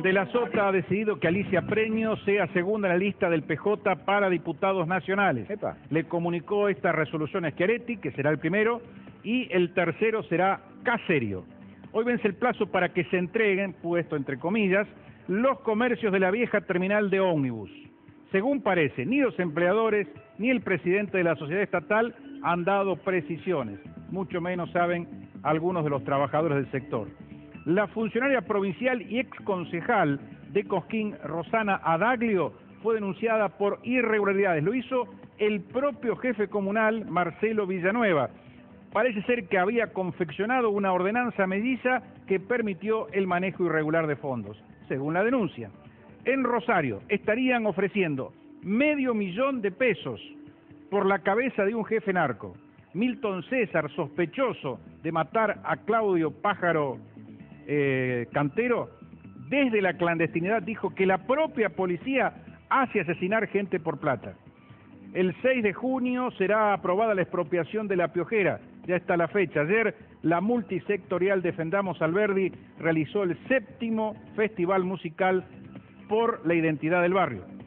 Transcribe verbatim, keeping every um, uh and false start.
De la Sota ha decidido que Alicia Preño sea segunda en la lista del P J para diputados nacionales. Epa. Le comunicó esta resolución a Schiaretti, que será el primero, y el tercero será Caserio. Hoy vence el plazo para que se entreguen, puesto entre comillas, los comercios de la vieja terminal de ómnibus. Según parece, ni los empleadores ni el presidente de la sociedad estatal han dado precisiones, mucho menos saben algunos de los trabajadores del sector. La funcionaria provincial y exconcejal de Cosquín, Rosana Adaglio, fue denunciada por irregularidades. Lo hizo el propio jefe comunal, Marcelo Villanueva. Parece ser que había confeccionado una ordenanza melliza que permitió el manejo irregular de fondos, según la denuncia. En Rosario estarían ofreciendo medio millón de pesos por la cabeza de un jefe narco. Milton César, sospechoso de matar a Claudio Pájaro eh, Cantero, desde la clandestinidad dijo que la propia policía hace asesinar gente por plata. El seis de junio será aprobada la expropiación de La Piojera. Ya está la fecha. Ayer la multisectorial Defendamos Alberdi realizó el séptimo festival musical por la identidad del barrio.